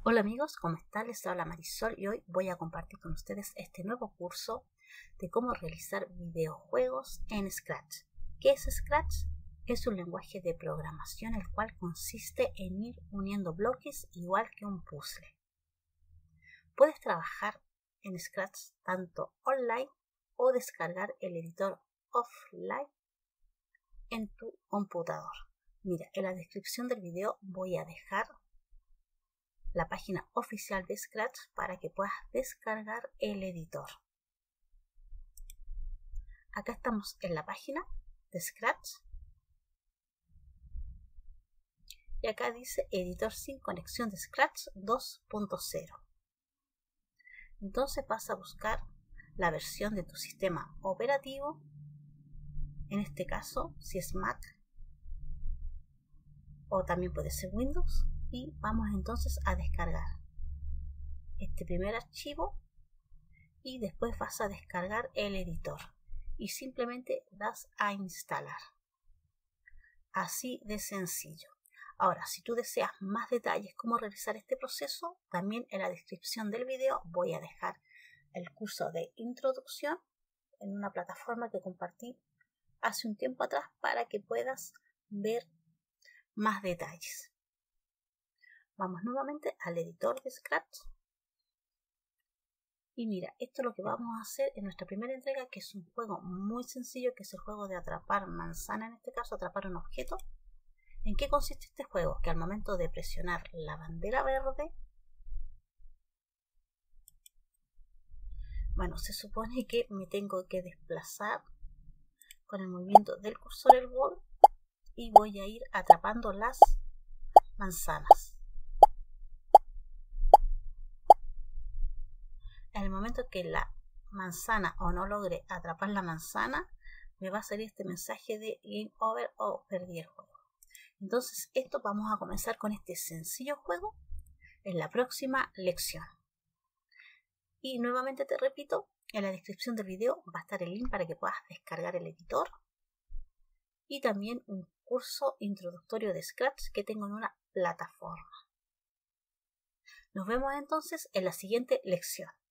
Hola amigos, ¿cómo están? Les habla Marisol y hoy voy a compartir con ustedes este nuevo curso de cómo realizar videojuegos en Scratch. ¿Qué es Scratch? Es un lenguaje de programación el cual consiste en ir uniendo bloques igual que un puzzle. Puedes trabajar en Scratch tanto online o descargar el editor offline en tu computador. Mira, en la descripción del video voy a dejar la página oficial de Scratch para que puedas descargar el editor. Acá estamos en la página de Scratch y acá dice editor sin conexión de Scratch 2.0. Entonces vas a buscar la versión de tu sistema operativo, en este caso si es Mac o también puede ser Windows, y vamos entonces a descargar este primer archivo y después vas a descargar el editor y simplemente das a instalar. Así de sencillo. Ahora, si tú deseas más detalles cómo realizar este proceso, también en la descripción del video voy a dejar el curso de introducción en una plataforma que compartí hace un tiempo atrás para que puedas ver más detalles. Vamos nuevamente al editor de Scratch. Y mira, esto es lo que vamos a hacer en nuestra primera entrega, que es un juego muy sencillo, que es el juego de atrapar manzana, en este caso atrapar un objeto. ¿En qué consiste este juego? Que al momento de presionar la bandera verde, bueno, se supone que me tengo que desplazar con el movimiento del cursor del bol y voy a ir atrapando las manzanas. En el momento que la manzana o no logre atrapar la manzana, me va a salir este mensaje de Game Over o perdí el juego. Entonces esto vamos a comenzar con este sencillo juego en la próxima lección. Y nuevamente te repito, en la descripción del video va a estar el link para que puedas descargar el editor y también un curso introductorio de Scratch que tengo en una plataforma. Nos vemos entonces en la siguiente lección.